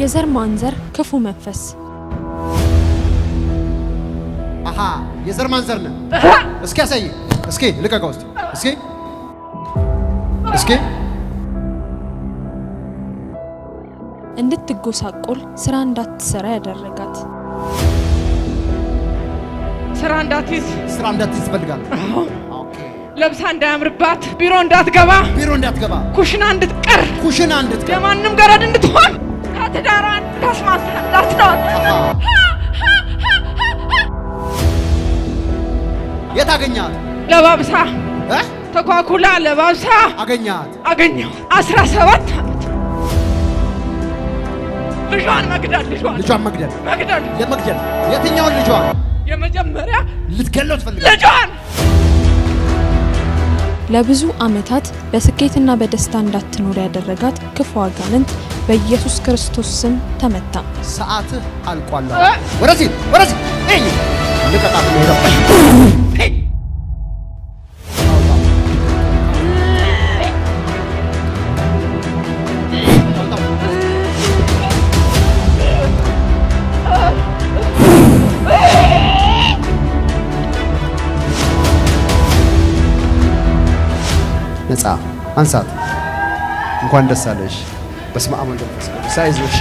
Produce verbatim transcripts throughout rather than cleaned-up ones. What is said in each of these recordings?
የዘር ማንዘር ክፉ መንፈስ አሃ የዘር ማንዘር ነው እስኪ ያሳይ እስኪ ልቀቀው እስኪ እስኪ እስኪ እንድትጎሳቆል ስራ እንዳትሰራ ያደረጋት ስራ እንዳትይዝ ስራ እንዳትይዝ ፈልጋለሁ ኦኬ ለብሳ እንዳያምርባት ቢሮ እንዳትገባ ቢሮ እንዳትገባ ኩሽና እንድትቀር ኩሽና እንድትቀር የማንም ገረድ እንድትሆን ከትዳሯን ታስማታ እንዳትኖር የታገኛት ለባብሳ እ ተኳኩላ ለባብሳ አገኛት አገኘው አስራ ሰባት አመት ልጇን መግደል ልጇን ልጇን መግደል መግደል ለመግደል የትኛውን ልጇን የመጀመሪያ ልትገለው ትፈልጋለህ ልጇን ለብዙ አመታት በስኬትና በደስታ እንዳትኖር ያደረጋት ክፉ አጋንንት በኢየሱስ ክርስቶስ ስም ተመታ ሰዓትህ አልቋል ወረዚ ወረዚ እይ ልቀጣት ነው ነፃ አንሳት እንኳን ደስ አለሽ በስመ አብ ወወልድ ወመንፈስ ቅዱስ አይዞሽ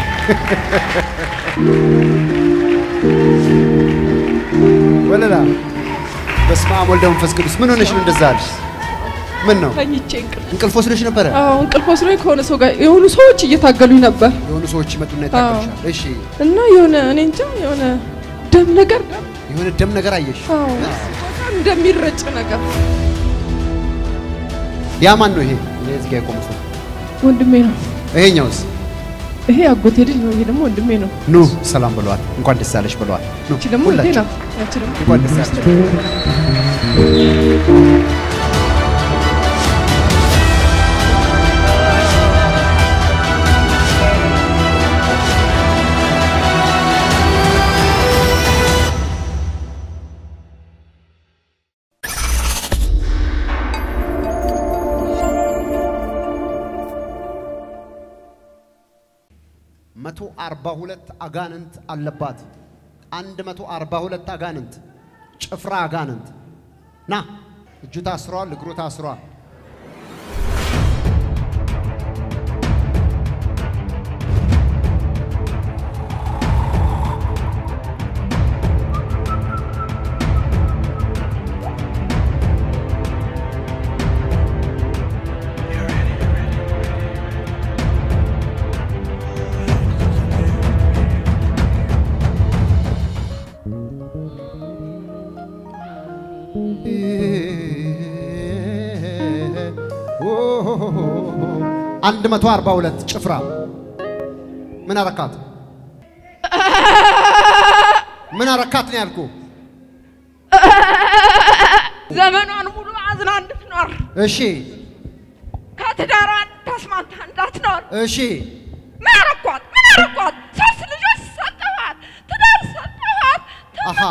ወለላ በስመ አብ ወወልድ ወመንፈስ ቅዱስ ምን ሆነሽ ነው እንደዛ አልሽ ምን ነው ተኝቼ እንቅልፍ እንቅልፍ ወስደሽ ነበር አዎ እንቅልፍ ወስዶኝ ከሆነ ሰው ጋር የሆኑ ሰዎች እየታገሉኝ ነበር የሆኑ ሰዎች ይመጡና ይታገሉሻል እሺ እና የሆነ እኔ እንጃ የሆነ ደም ነገር የሆነ ደም ነገር አየሽ አዎ እንደሚረጭ ነገር ያ ማን ነው ይሄ እዚህ ጋር ቆመሰ ወንድሜ ነው ይሄኛውስ ይሄ አጎቴ ልጅ ነው ይሄ ደግሞ ወንድሜ ነው ኑ ሰላም ብለዋል እንኳን ደስ አለሽ ብለዋል ኑ እቺ ደግሞ እንዴ ነው ያቺ ደግሞ እንኳን ደስ አለሽ መቶ አርባ ሁለት አጋንንት አለባት አንድ መቶ አርባ ሁለት አጋንንት ጭፍራ አጋንንት ና እጁ ታስሯል እግሩ ታስሯል አንድ መቶ አርባ ሁለት ጭፍራ ምን አረካት ምን አረካት ነው ያልኩ ዘመኗን ሙሉ አዝና እንድትኖር እሺ ከትዳሯን ታስማታ እንዳትኖር እሺ ምን አረኳት ምን አረኳት ሶስት ልጆች ሰጠኋት ትዳር ሰጠኋት አሃ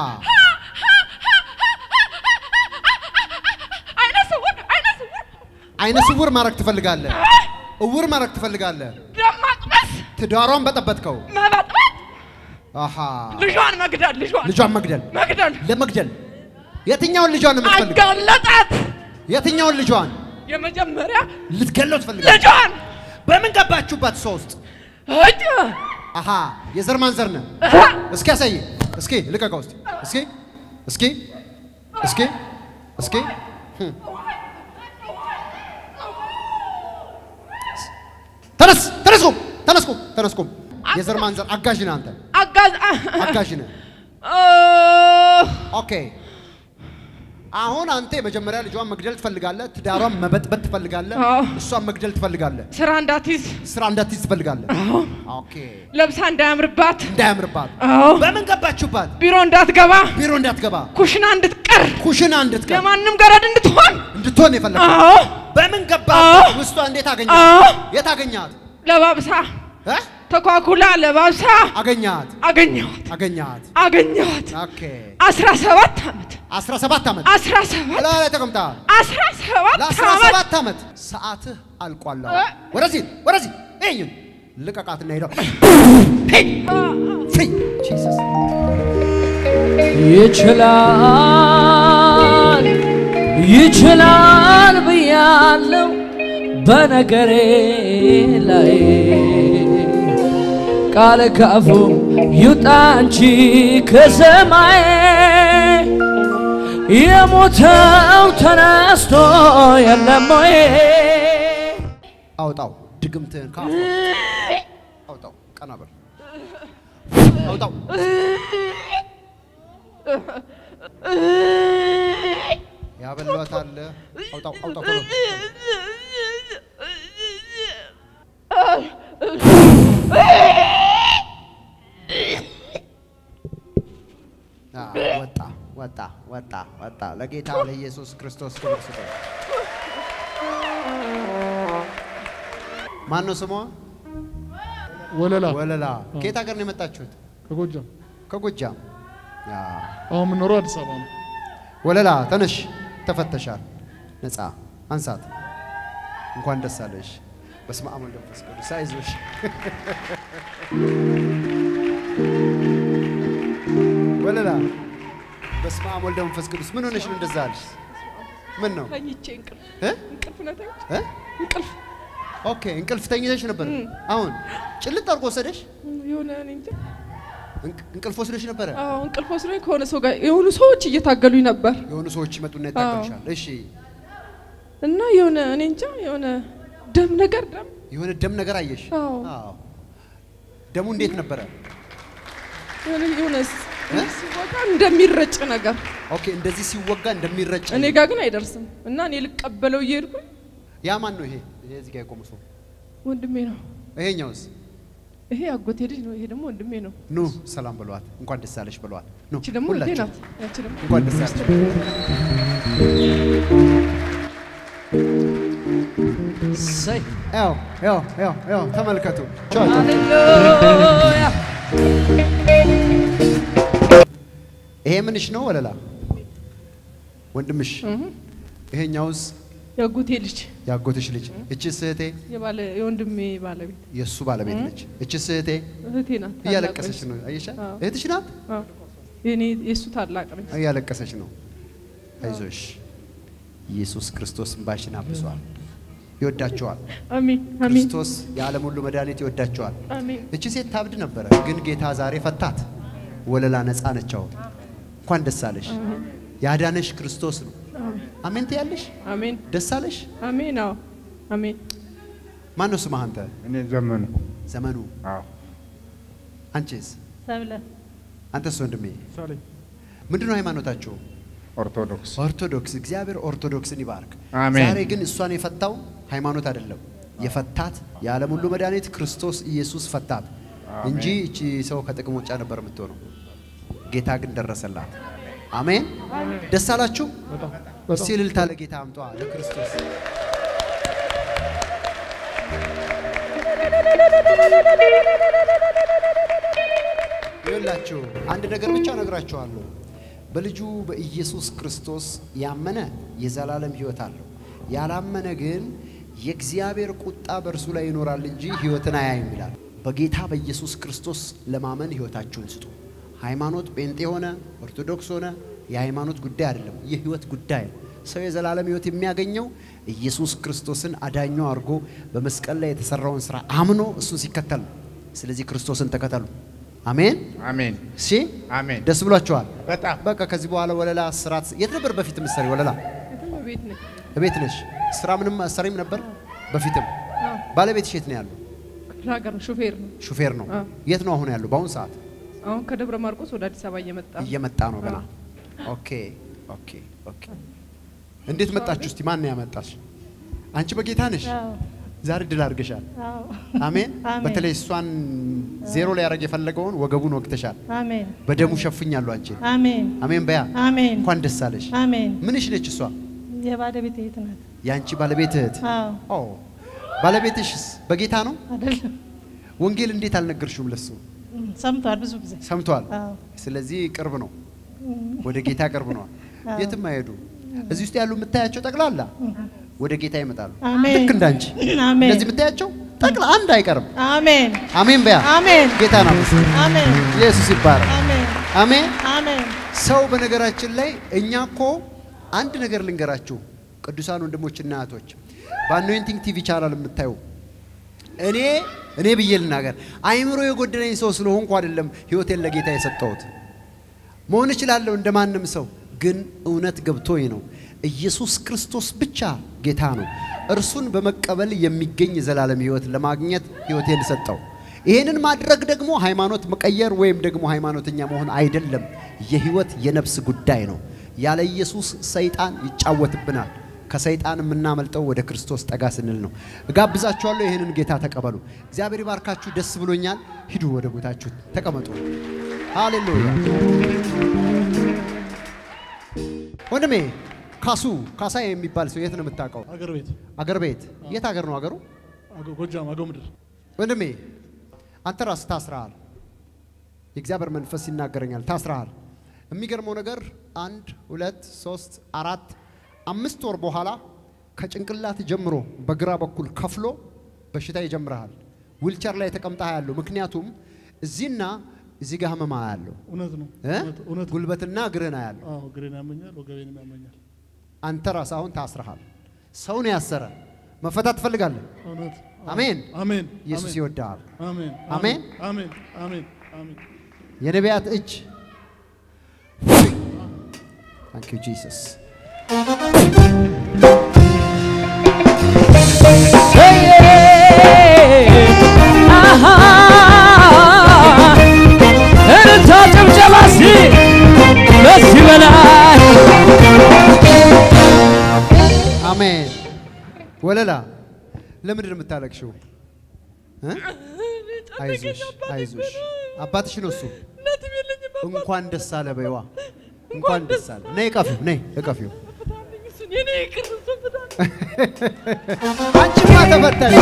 አይነ ስውር አይነ ስውር አይነ ስውር ማረክ ትፈልጋለህ እውር ማረክ ትፈልጋለህ ደማቅመስ ትዳሯን በጠበጥከው መበጥበጥ አሃ ልጇን መግደል ልጇን ልጇን መግደል መግደል ለመግደል የትኛውን ልጇን ነው የምትፈልገው አጋለጣት የትኛውን ልጇን የመጀመሪያ ልትገለው ትፈልጋለህ ልጇን በምን ገባችሁበት ሶስት እጅ አሃ የዘር ማንዘር ነው እስኪ ያሳይ እስኪ ልቀቀው እስኪ እስኪ እስኪ እስኪ እስኪ ተነስ ተነስኩም ተነስኩም ተነስኩም የዘር ማንዘር አጋዥ ነህ አንተ አጋዥ አጋዥ ነህ ኦኬ አሁን አንተ የመጀመሪያ ልጇን መግደል ትፈልጋለህ ትዳሯን መበጥበጥ ትፈልጋለህ እሷን መግደል ትፈልጋለህ ስራ እንዳትይዝ ስራ እንዳትይዝ ትፈልጋለህ ኦኬ ለብሳ እንዳያምርባት እንዳያምርባት በምን ገባችሁባት ቢሮ እንዳትገባ ቢሮ እንዳትገባ ኩሽና እንድትቀር ኩሽና እንድትቀር የማንም ገረድ እንድትሆን እንድትሆን የፈለከው በምን ገባች ውስጧ እንዴት አገኛት የት አገኛት ለባብሳ እ ተኳኩላ ለባብሳ አገኛት አገኘኋት አገኛት አገኘኋት ኦኬ አስራ ሰባት አመት አስራ ሰባት አመት አስራ ሰባት ላይ ተቀምጣ አስራ ሰባት ለአስራ ሰባት አመት ሰዓትህ አልቋል ወረዚ ወረዚ እይኝ ልቀቃትና ሄዶ ፍሪ ጂሰስ ይችላል ይችላል ብያለሁ በነገሬ ላይ ቃል ካፉ ይውጣ እንጂ ከሰማይ የሞተው ተነስቶ የለም ወይ አውጣው ድግምትህን ካፉ አውጣው ቀና በል አውጣው ያበሏታል አውጣው አውጣው ኮሎ ወጣ ወጣ ወጣ ወጣ ለጌታ ለኢየሱስ ክርስቶስ ክብር ስጡ ማን ነው ስሟ ወለላ ወለላ ከየት ሀገር ነው የመጣችሁት ከጎጃም ከጎጃም ያ አሁን ምን ነው አዲስ አበባ ነው ወለላ ተነሽ ተፈተሻል ነፃ አንሳት እንኳን ደስ አለሽ በስመ አብ ወወልድ ወመንፈስ ቅዱስ አይዞሽ ወለላ በስመ አብ ወወልድ ወመንፈስ ቅዱስ ምን ሆነሽ ነው እንደዛ አልሽ ምን ነው ተኝቼ እንቅልፍ እ እንቅልፍ ነው ተኝቼ እ እንቅልፍ ኦኬ እንቅልፍ ተኝተሽ ነበር አሁን ጭልጥ አድርጎ ወሰደሽ የሆነ እኔ እንጃ እንቅልፍ ወስደሽ ነበር አዎ እንቅልፍ ወስደኝ ከሆነ ሰው ጋር የሆኑ ሰዎች እየታገሉኝ ነበር የሆኑ ሰዎች ይመጡና ይታገሉሻል እሺ እና የሆነ እኔ እንጃ የሆነ ደም ነገር ደም የሆነ ደም ነገር አየሽ አዎ ደሙ እንዴት ነበር የሆነ የሆነ ሲወጋ እንደሚረጭ ነገር ኦኬ እንደዚህ ሲወጋ እንደሚረጭ እኔ ጋር ግን አይደርስም እና እኔ ልቀበለው እየሄድኩኝ ያ ማን ነው ይሄ ይሄ እዚህ ጋር የቆመው ሰው ወንድሜ ነው ይሄኛውስ ይሄ አጎቴ ልጅ ነው ይሄ ደግሞ ወንድሜ ነው ኑ ሰላም ብለዋት እንኳን ደስ አለሽ ብለዋት ኑ እቺ ደግሞ እቴ ናት ያቺ ደግሞ እንኳን ደስ አለሽ ሰይ ያው ያው ያው ያው ተመልከቱ ቻው ሃሌሉያ ይሄ ምንሽ ነው ወለላ ወንድምሽ ይሄኛውስ ያጎቴ ልጅ ያጎትሽ ልጅ እቺ ስህቴ የባለ የወንድሜ ባለቤት የሱ ባለቤት ነች እቺ ስህቴ እህቴ ናት እያለቀሰች ነው አይሻ እህትሽ ናት አዎ የኔ የሱ ታላቅ ነች እያለቀሰች ነው አይዞሽ ኢየሱስ ክርስቶስ እንባሽን አብሷል ይወዳቸዋል አሜን አሜን ክርስቶስ የዓለም ሁሉ መድኃኒት ይወዳቸዋል አሜን እቺ ሴት ታብድ ነበር ግን ጌታ ዛሬ ፈታት ወለላ ነፃ ነች አሁን እንኳን ደስ አለሽ ያዳነሽ ክርስቶስ ነው አሜን ትያለሽ አሜን ደስ አለሽ አሜን አዎ አሜን ማን ነው ስምህ አንተ እኔ ዘመኑ ዘመኑ አዎ አንቺስ ሰብለ አንተስ ወንድሜ ሳለኝ ምንድነው ሃይማኖታችሁ ኦርቶዶክስ ኦርቶዶክስ እግዚአብሔር ኦርቶዶክስን ይባርክ አሜን ዛሬ ግን እሷን የፈታው ሃይማኖት አይደለም የፈታት የዓለም ሁሉ መድኃኒት ክርስቶስ ኢየሱስ ፈታት እንጂ እቺ ሰው ከጥቅም ውጭ ነበር የምትሆነው ጌታ ግን ደረሰላት አሜን ደስ አላችሁ እስቲ እልልታ ለጌታ አምጧ ለክርስቶስ ይላችሁ አንድ ነገር ብቻ ነግራችኋለሁ በልጁ በኢየሱስ ክርስቶስ ያመነ የዘላለም ሕይወት አለው ያላመነ ግን የእግዚአብሔር ቁጣ በእርሱ ላይ ይኖራል እንጂ ሕይወትን አያይም ይላል በጌታ በኢየሱስ ክርስቶስ ለማመን ሕይወታችሁን ስጡ ሃይማኖት ጴንጤ ሆነ ኦርቶዶክስ ሆነ የሃይማኖት ጉዳይ አይደለም የሕይወት ጉዳይ ሰው የዘላለም ሕይወት የሚያገኘው ኢየሱስ ክርስቶስን አዳኙ አድርጎ በመስቀል ላይ የተሰራውን ሥራ አምኖ እሱን ሲከተል ስለዚህ ክርስቶስን ተከተሉ አሜን አሜን እሺ አሜን ደስ ብሏችኋል በጣም በቃ ከዚህ በኋላ ወለላ ስራት የት ነበር በፊት ምሰሪ ወለላ ቤት ነኝ ቤት ነሽ ስራ ምንም አሰሪም ነበር በፊትም ባለቤትሽ የት ነው ያለው ራገር ሹፌር ነው ሹፌር ነው የት ነው አሁን ያለው በአሁን ሰዓት አሁን ከደብረ ማርቆስ ወደ አዲስ አበባ እየመጣ እየመጣ ነው ገና ኦኬ ኦኬ ኦኬ እንዴት መጣችሁ እስቲ ማን ያመጣሽ አንቺ በጌታ ነሽ ዛሬ ድል አድርገሻል አሜን በተለይ እሷን ዜሮ ላይ ያረግ የፈለገውን ወገቡን ወቅተሻል አሜን በደሙ ሸፍኛለሁ አንቺ አሜን አሜን በያ አሜን እንኳን ደስ አለሽ አሜን ምንሽ ነች እሷ የባለቤት እህት ናት ያንቺ ባለቤት እህት አዎ ኦ ባለቤትሽስ በጌታ ነው አይደለም ወንጌል እንዴት አልነገርሽውም ለሱ ሰምቷል ብዙ ጊዜ ሰምቷል አዎ ስለዚህ ቅርብ ነው ወደ ጌታ ቅርብ ነው የትም አይሄዱ እዚህ ውስጥ ያሉ የምታያቸው ጠቅላላ ወደ ጌታ ይመጣሉ ልክ እንዳንቺ እንደዚህ የምታያቸው ጠቅላ አንድ አይቀርም አሜን አሜን በያ አሜን ጌታ ነው አሜን ኢየሱስ ይባረክ አሜን አሜን አሜን ሰው በነገራችን ላይ እኛኮ አንድ ነገር ልንገራችሁ ቅዱሳን ወንድሞችና እህቶች በአኖይንቲንግ ቲቪ ቻናል የምታዩ እኔ እኔ ብየልናገር አይምሮ የጎደለኝ ሰው ስለሆንኩ አይደለም ህይወቴን ለጌታ የሰጠሁት መሆን ይችላል እንደማንም ሰው ግን እውነት ገብቶኝ ነው ኢየሱስ ክርስቶስ ብቻ ጌታ ነው እርሱን በመቀበል የሚገኝ ዘላለም ህይወት ለማግኘት ህይወቴን ሰጠው ይሄንን ማድረግ ደግሞ ሃይማኖት መቀየር ወይም ደግሞ ሃይማኖተኛ መሆን አይደለም የህይወት የነፍስ ጉዳይ ነው ያለ ኢየሱስ ሰይጣን ይጫወትብናል ከሰይጣን የምናመልጠው ወደ ክርስቶስ ጠጋ ስንል ነው እጋብዛችኋለሁ ይሄንን ጌታ ተቀበሉ እግዚአብሔር ይባርካችሁ ደስ ብሎኛል ሂዱ ወደ ቦታችሁ ተቀመጡ ሃሌሉያ ወንድሜ ካሱ ካሳ የሚባል ሰው የት ነው የምታውቀው አገር ቤት አገር ቤት የት አገር ነው አገሩ ጎጃም አገው ምድር ወንድሜ አንተ ራስ ታስራል የእግዚአብሔር መንፈስ ይናገረኛል ታስራል የሚገርመው ነገር አንድ ሁለት ሶስት አራት አምስት ወር በኋላ ከጭንቅላት ጀምሮ በግራ በኩል ከፍሎ በሽታ ይጀምራል ዊልቸር ላይ ተቀምጣ ያለው ምክንያቱም እዚህና እዚህ ጋር ህመማ ያለው እውነት ነው እውነት ጉልበትና እግርና ያለው አዎ እግሬን ያመኛል ወገቤንም ያመኛል አንተ ራስ አሁን ታስራል ሰው ነው ያሰረ መፈታት ትፈልጋለህ እውነት አሜን አሜን ኢየሱስ ይወዳል አሜን አሜን አሜን አሜን አሜን የነቢያት እጅ Thank you Jesus aha erta ጭብጨባሲ ደስ ይበላል አሜን ወለላ ለምንድን የምታለቅሽው አይዞሽ አይዞሽ አባትሽ ነው እሱ እንኳን ደስ አለ በይዋ እንኳን ደስ አለ ነይ ቀፊው ነይ እቀፊው አንቺ ማ ተፈታሽ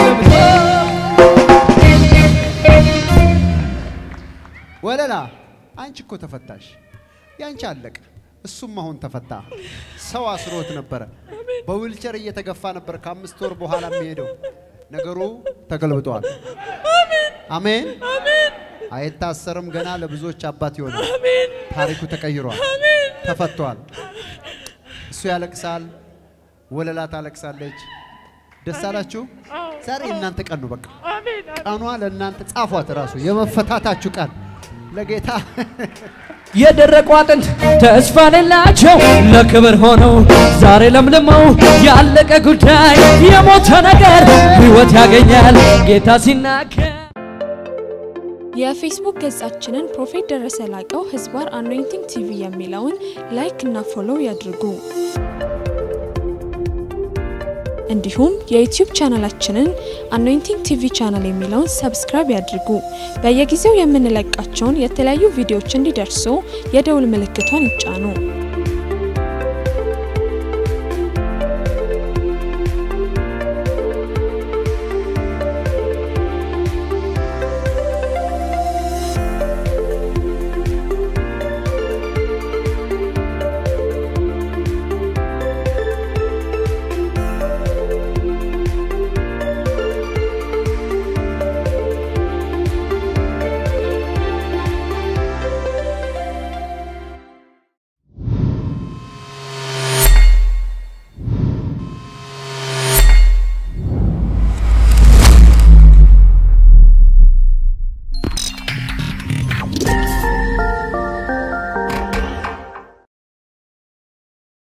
ወለላ አንቺ እኮ ተፈታሽ ያንቺ አለቀ እሱም አሁን ተፈታ ሰው አስሮት ነበር በዊልቸር እየተገፋ ነበር ከአምስት ወር በኋላ የሚሄደው ነገሩ ተገልብጧል አሜን አሜን አሜን አይታሰርም ገና ለብዙዎች አባት ይሆናል አሜን ታሪኩ ተቀይሯል አሜን ተፈቷል እሱ ያለቅሳል ወለላ ታለቅሳለች ደስ አላችሁ ዛሬ እናንተ ቀን ነው በቃ አሜን ቀኗ ለእናንተ ጻፏት ራሱ የመፈታታችሁ ቀን ለጌታ የደረቁ አጥንት ተስፋ ሌላቸው ለክብር ሆነው ዛሬ ለምልመው ያለቀ ጉዳይ የሞተ ነገር ህይወት ያገኛል ጌታ ሲናገር የፌስቡክ ገጻችንን ፕሮፌት ደረሰ ላቀው ህዝባር አኖይንቲንግ ቲቪ የሚለውን ላይክ እና ፎሎው ያድርጉ እንዲሁም የዩቲዩብ ቻናላችንን አኖይንቲንግ ቲቪ ቻናል የሚለውን ሰብስክራይብ ያድርጉ በየጊዜው የምንለቃቸውን የተለያዩ ቪዲዮዎች እንዲደርሱ የደውል ምልክቷን ይጫኑ